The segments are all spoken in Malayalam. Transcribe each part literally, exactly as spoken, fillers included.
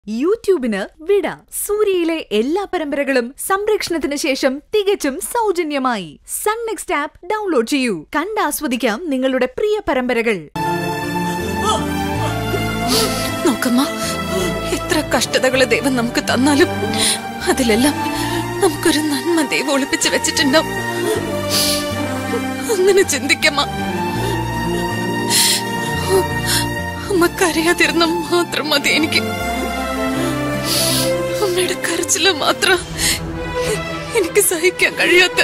യൂട്യൂബിന് വിട. സൂര്യയിലെ എല്ലാ പരമ്പരകളും സംരക്ഷണത്തിന് ശേഷം തികച്ചും സൗജന്യമായി സൺ നെക്സ്റ്റ് ആപ്പ് ഡൗൺലോഡ് ചെയ്യൂ. കണ്ടാസ്വദിക്കാം നിങ്ങളുടെ പ്രിയ പരമ്പരകൾ. നോക്കമ്മ, എത്ര കഷ്ടതകള് ദൈവം നമുക്ക് തന്നാലും അതിലെല്ലാം നമുക്കൊരു നന്മ ദൈവം ഒളിപ്പിച്ച് വെച്ചിട്ടുണ്ടാവും. അങ്ങനെ ചിന്തിക്കമ്മ. അമ്മ കരയാതിരുന്ന മാത്രം മതി എനിക്ക്. അമ്മയുടെ കരച്ചില് മാത്രം എനിക്ക് സഹിക്കാൻ കഴിയാത്ത.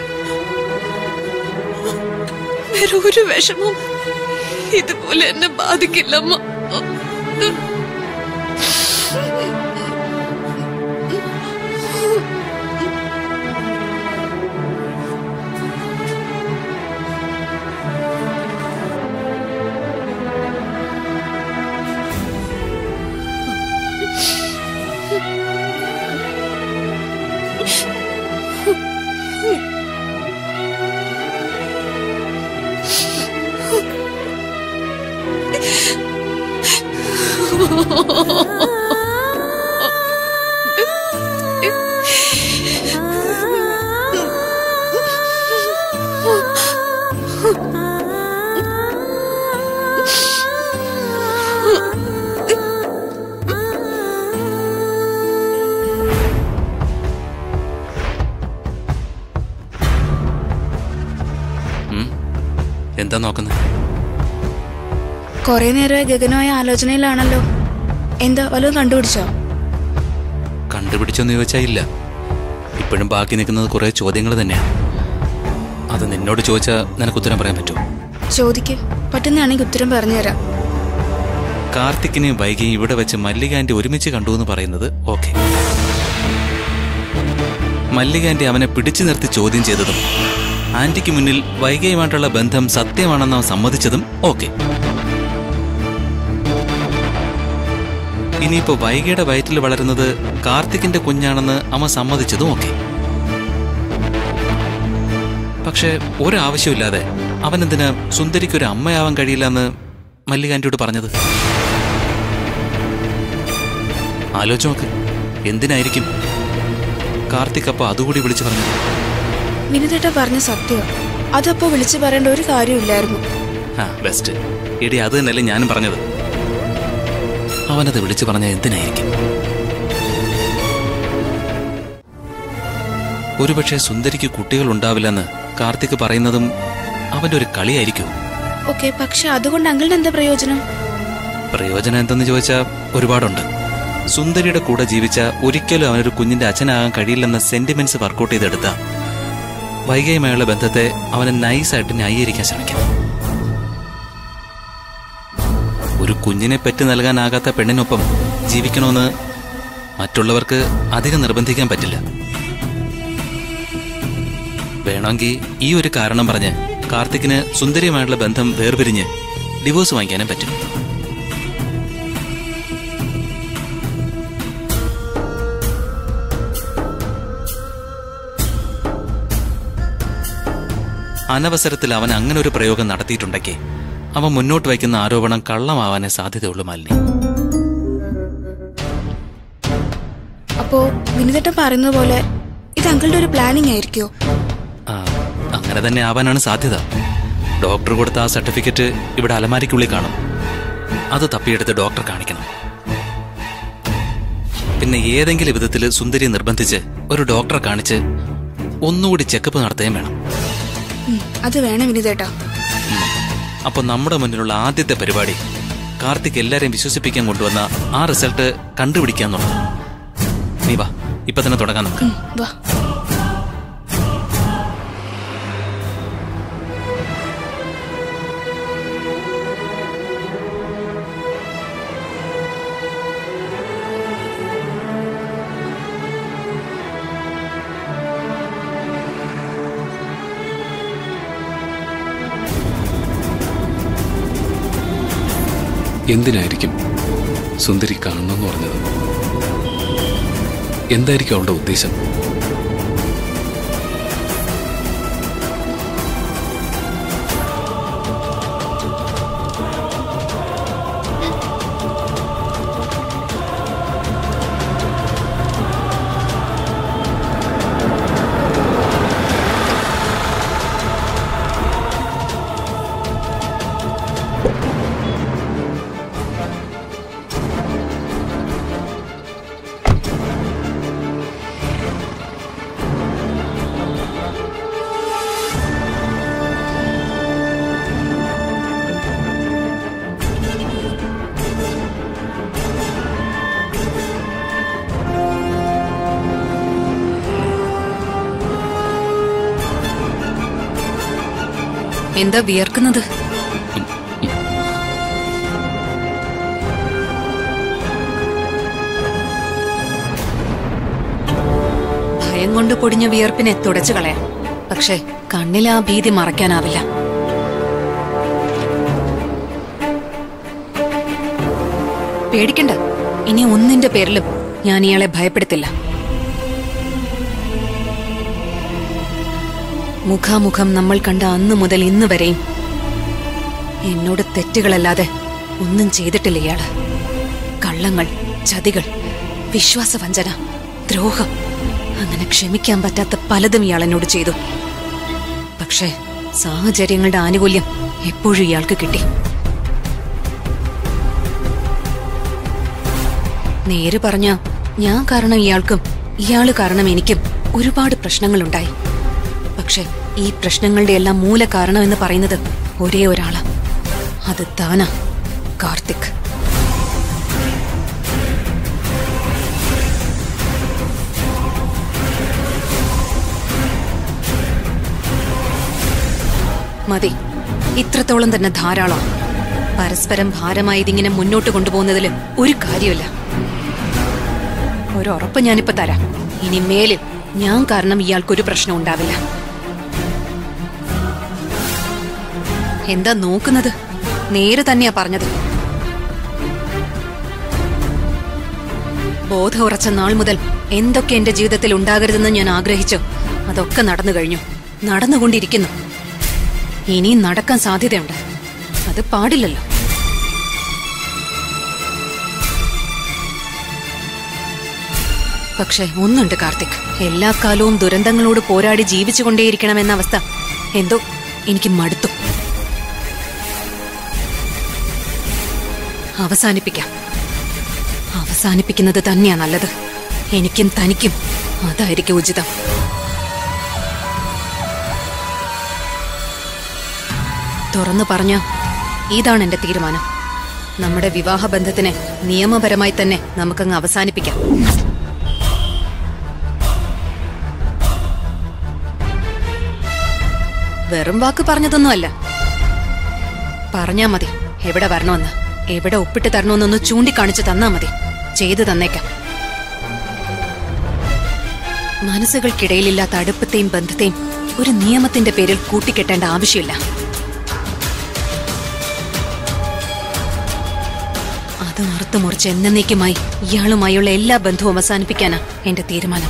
വേറെ ഒരു വിഷമം ഇതുപോലെ എന്നെ ബാധിക്കില്ല അമ്മ. എന്താ നോക്കുന്നത്? കൊറേ നേരമായി ഗഗനമായ ആലോചനയിലാണല്ലോ. എന്താ വല്ലതും കണ്ടുപിടിച്ചോ? കണ്ടുപിടിച്ചോന്ന് ചോദിച്ചാ ഇല്ല. ഇപ്പോഴും ബാക്കി നിൽക്കുന്നത് കുറെ ചോദ്യങ്ങൾ തന്നെയാണ്. അത് നിന്നോട് ചോദിച്ചാ നിനക്ക് ഉത്തരം പറയാൻ പറ്റുമോ? ചോദിക്ക്, പറ്റുന്നതാണെങ്കിൽ ഉത്തരം പറഞ്ഞുതരാം. കാർത്തിക്കിനെയും വൈകിയും ഇവിടെ വെച്ച് മല്ലിക ആന്റി ഒരുമിച്ച് കണ്ടു എന്ന് പറയുന്നത് ഓക്കെ. മല്ലിക ആന്റി അവനെ പിടിച്ചു നിർത്തി ചോദ്യം ചെയ്തതും ആന്റിക്ക് മുന്നിൽ വൈകിയുമായിട്ടുള്ള ബന്ധം സത്യമാണെന്ന് അവൻ സമ്മതിച്ചതും ഓക്കെ. ഇനിയിപ്പോ വൈകിയുടെ വയറ്റിൽ വളരുന്നത് കാർത്തിക്കിന്റെ കുഞ്ഞാണെന്ന് അവൻ സമ്മതിച്ചതും ഓക്കെ. പക്ഷെ ഒരാവശ്യമില്ലാതെ അവനെന്തിനാ സുന്ദരിക്കൊരു അമ്മയാവാൻ കഴിയില്ല എന്ന് മല്ലിക ആന്റിയോട് പറഞ്ഞത്? ആലോചിച്ച് നോക്ക്. എന്തിനായിരിക്കും കാർത്തിക് അപ്പൊ അതുകൂടി വിളിച്ചു പറഞ്ഞത്? വിനിതേട്ട പറഞ്ഞ സത്യം. അതപ്പോ വിളിച്ചു പറയേണ്ട ഒരു കാര്യമില്ലായിരുന്നു. ആ ബെസ്റ്റ്. എടി, അത് തന്നെയല്ലേ ഞാനും പറഞ്ഞത്. അവനത് വിളിച്ചു പറഞ്ഞ എന്തിനായിരിക്കും? ഒരുപക്ഷെ സുന്ദരിക്ക് കുട്ടികൾ ഉണ്ടാവില്ലെന്ന് കാർത്തിക് പറയുന്നതും അവന്റെ ഒരു കളിയായിരിക്കും. ഓക്കെ, പക്ഷെ അതുകൊണ്ട് അങ്കിളിന് എന്താ പ്രയോജനം? പ്രയോജനം എന്തെന്ന് ചോദിച്ചാൽ ഒരുപാടുണ്ട്. സുന്ദരിയുടെ കൂടെ ജീവിച്ച ഒരിക്കലും അവനൊരു കുഞ്ഞിന്റെ അച്ഛനാകാൻ കഴിയില്ലെന്ന സെന്റിമെന്റ്സ് വർക്കൗട്ട് ചെയ്തെടുത്ത വൈകിയുമായുള്ള ബന്ധത്തെ അവനെ നൈസായിട്ട് ന്യായീകരിക്കാൻ ശ്രമിക്കാം. ഒരു കുഞ്ഞിനെ പെറ്റ് നൽകാനാകാത്ത പെണ്ണിനൊപ്പം ജീവിക്കണമെന്ന് മറ്റുള്ളവർക്ക് അധികം നിർബന്ധിക്കാൻ പറ്റില്ല. വേണമെങ്കിൽ ഈ ഒരു കാരണം പറഞ്ഞ് കാർത്തിക്കിന് സുന്ദരിയുമായുള്ള ബന്ധം വേർപിരിഞ്ഞ് ഡിവോഴ്സ് വാങ്ങിക്കാനും പറ്റും. അനവസരത്തിൽ അവൻ അങ്ങനെ ഒരു പ്രയോഗം നടത്തിയിട്ടുണ്ടെങ്കിൽ അവൻ മുന്നോട്ട് വയ്ക്കുന്ന ആരോപണം കള്ളമാവാനേ സാധ്യതയുള്ളൂ മാലിനി. അപ്പോ വിനിതേട്ടൻ പറയുന്ന പോലെ ഇത് അങ്കിളുടെ ഒരു പ്ലാനിങ് ആയിരിക്കോ? ആ, അങ്ങനെ തന്നെ ആവാനാണ് സാധ്യത. ഡോക്ടർ കൊടുത്ത ആ സർട്ടിഫിക്കറ്റ് ഇവിടെ അലമാരിക്കുള്ളിൽ കാണും. അത് തപ്പിയെടുത്ത് ഡോക്ടർ കാണിക്കണം. പിന്നെ ഏതെങ്കിലും വിധത്തിൽ സുന്ദരി നിർബന്ധിച്ച് ഒരു ഡോക്ടറെ കാണിച്ച് ഒന്നുകൂടി ചെക്കപ്പ് നടത്തുകയും വേണം. അത് വേണം വിനിതേട്ടാ. അപ്പൊ നമ്മുടെ മുന്നിലുള്ള ആദ്യത്തെ പരിപാടി കാർത്തിക് എല്ലാരെയും വിശ്വസിപ്പിക്കാൻ കൊണ്ടുവന്ന ആ റിസൾട്ട് കണ്ടുപിടിക്കാന്നുള്ളത്. നീ വാ, ഇപ്പൊ തന്നെ തുടങ്ങാൻ നമുക്ക്. വാ. എന്തിനായിരിക്കും സുന്ദരി കാണണമെന്ന് പറഞ്ഞത്? എന്തായിരിക്കും അവളുടെ ഉദ്ദേശം? എന്താ വിയർക്കുന്നത്? ഭയം കൊണ്ട് പൊടിഞ്ഞ വിയർപ്പിനെ തുടച്ചു കളയാം. പക്ഷെ കണ്ണിലെ ആ ഭീതി മറയ്ക്കാനാവില്ല. പേടിക്കണ്ട, ഇനി ഒന്നിന്റെ പേരിലും ഞാൻ ഇയാളെ ഭയപ്പെടുത്തില്ല. മുഖാമുഖം നമ്മൾ കണ്ട അന്നു മുതൽ ഇന്ന് വരെയും എന്നോട് തെറ്റുകളല്ലാതെ ഒന്നും ചെയ്തിട്ടില്ല ഇയാള്. കള്ളങ്ങൾ, ചതികൾ, വിശ്വാസവഞ്ചന, ദ്രോഹം, അങ്ങനെ ക്ഷമിക്കാൻ പറ്റാത്ത പലതും ഇയാൾ എന്നോട് ചെയ്തു. പക്ഷേ സാഹചര്യങ്ങളുടെ ആനുകൂല്യം എപ്പോഴും ഇയാൾക്ക് കിട്ടി. നേര് പറഞ്ഞ ഞാൻ കാരണം ഇയാൾക്കും ഇയാള് കാരണം എനിക്കും ഒരുപാട് പ്രശ്നങ്ങളുണ്ടായി. പക്ഷെ ഈ പ്രശ്നങ്ങളുടെ എല്ലാം മൂല കാരണം എന്ന് പറയുന്നത് ഒരേ ഒരാളാ. അത് താനാ, കാർത്തിക്. മതി, ഇത്രത്തോളം തന്നെ ധാരാളം. പരസ്പരം ഭാരമായി ഇതിങ്ങനെ മുന്നോട്ട് കൊണ്ടുപോകുന്നതിൽ ഒരു കാര്യമില്ല. ഒരുറപ്പ് ഞാനിപ്പോ തരാം, ഇനി മേലിൽ ഞാൻ കാരണം ഇയാൾക്കൊരു പ്രശ്നം ഉണ്ടാവില്ല. എന്താ നോക്കുന്നത്? നേരെ തന്നെയാ പറഞ്ഞത്. ബോധം ഉറച്ച നാൾ മുതൽ എന്തൊക്കെ എന്റെ ജീവിതത്തിൽ ഉണ്ടാകരുതെന്ന് ഞാൻ ആഗ്രഹിച്ചു, അതൊക്കെ നടന്നു കഴിഞ്ഞു, നടന്നുകൊണ്ടിരിക്കുന്നു. ഇനിയും നടക്കാൻ സാധ്യതയുണ്ട്. അത് പാടില്ലല്ലോ. പക്ഷെ ഒന്നുണ്ട് കാർത്തിക്, എല്ലാ കാലവും ദുരന്തങ്ങളോട് പോരാടി ജീവിച്ചുകൊണ്ടേയിരിക്കണമെന്ന അവസ്ഥ എന്തോ എനിക്ക് മടുത്തു. അവസാനിപ്പിക്കാം. അവസാനിപ്പിക്കുന്നത് തന്നെയാ നല്ലത്. എനിക്കും തനിക്കും അതായിരിക്കും ഉചിതം. തുറന്നു പറഞ്ഞ ഇതാണ് എന്റെ തീരുമാനം. നമ്മുടെ വിവാഹബന്ധത്തിനെ നിയമപരമായി തന്നെ നമുക്കങ്ങ് അവസാനിപ്പിക്കാം. വെറും വാക്ക് പറഞ്ഞതൊന്നുമല്ല. പറഞ്ഞാ മതി എവിടെ വരണമെന്ന്, എവിടെ ഒപ്പിട്ട് തരണമെന്നൊന്ന് ചൂണ്ടിക്കാണിച്ചു തന്നാ മതി, ചെയ്തു തന്നേക്കാം. മനസ്സുകൾക്കിടയിലില്ലാത്ത അടുപ്പത്തെയും ബന്ധത്തെയും ഒരു നിയമത്തിന്റെ പേരിൽ കൂട്ടിക്കെട്ടേണ്ട ആവശ്യമില്ല. അത് മറുത്തു മുറിച്ച് എന്നേക്കുമായി ഇയാളുമായുള്ള എല്ലാ ബന്ധവും അവസാനിപ്പിക്കാനാ എന്റെ തീരുമാനം.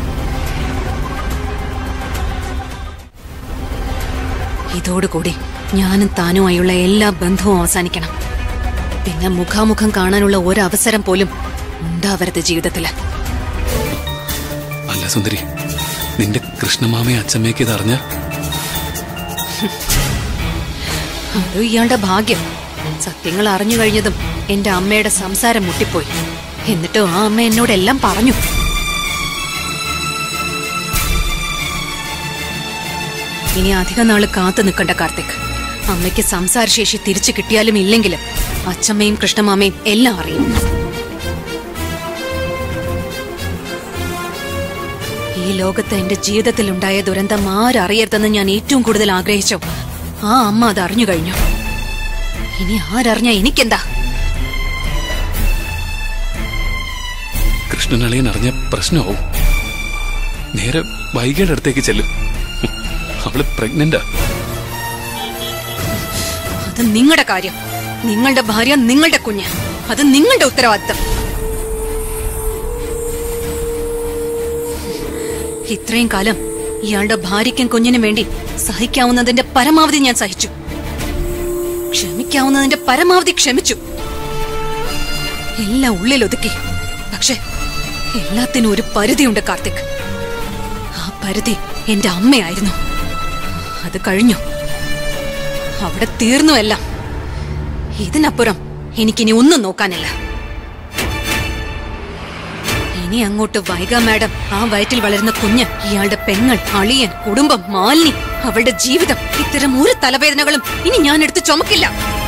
ഇതോടുകൂടി ഞാനും താനുമായുള്ള എല്ലാ ബന്ധവും അവസാനിക്കണം. പിന്നെ മുഖാമുഖം കാണാനുള്ള ഒരവസരം പോലും ഉണ്ടാവരുത് ജീവിതത്തില്. അല്ല സുന്ദരി, നിന്റെ കൃഷ്ണമാമയെ അച്ഛമ്മയ്ക്ക് ഇതറിഞ്ഞ അത് ഇയാളുടെ ഭാഗ്യം. സത്യങ്ങൾ അറിഞ്ഞു കഴിഞ്ഞതും എന്റെ അമ്മയുടെ സംസാരം മുട്ടിപ്പോയി. എന്നിട്ടും ആ അമ്മ എന്നോടെല്ലാം പറഞ്ഞു. ഇനി അധിക നാള് കാത്തു നിൽക്കണ്ട കാർത്തിക്. അമ്മയ്ക്ക് സംസാരശേഷി തിരിച്ചു കിട്ടിയാലും ഇല്ലെങ്കിലും അച്ഛമ്മയും കൃഷ്ണമാമയും എല്ലാം അറിയും. ഈ ലോകത്ത് എന്റെ ജീവിതത്തിൽ ഉണ്ടായ ദുരന്തം ആരറിയരുതെന്ന് ഞാൻ ഏറ്റവും കൂടുതൽ ആഗ്രഹിച്ചോ ആ അമ്മ അത് അറിഞ്ഞു കഴിഞ്ഞു. ഇനി ആരറിഞ്ഞ എനിക്കെന്താ? കൃഷ്ണനളിയൻ അറിഞ്ഞ പ്രശ്നമാവും. നേരെ വൈകിയുടെ അടുത്തേക്ക് ചെല്ലും. അവള് പ്രഗ്നന്റാ. അത് നിങ്ങളുടെ കാര്യം, നിങ്ങളുടെ ഭാര്യ, നിങ്ങളുടെ കുഞ്ഞ്, അത് നിങ്ങളുടെ ഉത്തരവാദിത്തം. ഇത്രയും കാലം ഇയാളുടെ ഭാര്യയ്ക്കും കുഞ്ഞിനും വേണ്ടി സഹിക്കാവുന്നതിന്റെ പരമാവധി ഞാൻ സഹിച്ചു, ക്ഷമിക്കാവുന്നതിന്റെ പരമാവധി ക്ഷമിച്ചു, എല്ലാം ഉള്ളിലൊതുക്കി. പക്ഷെ എല്ലാത്തിനും ഒരു പരിധിയുണ്ട് കാർത്തിക്. ആ പരിധി എന്റെ അമ്മയായിരുന്നു. അത് കഴിഞ്ഞു, അവിടെ തീർന്നു എല്ലാം. ഇതിനപ്പുറം എനിക്കിനി ഒന്നും നോക്കാനില്ല. ഇനി അങ്ങോട്ട് വൈഗ മാഡം, ആ വയറ്റിൽ വളരുന്ന കുഞ്ഞ്, ഇയാളുടെ പെങ്ങൾ, അളിയൻ, കുടുംബം, മാലിനി, അവളുടെ ജീവിതം, ഇത്തരം ഒരു തലവേദനകളും ഇനി ഞാൻ എടുത്ത് ചുമക്കില്ല.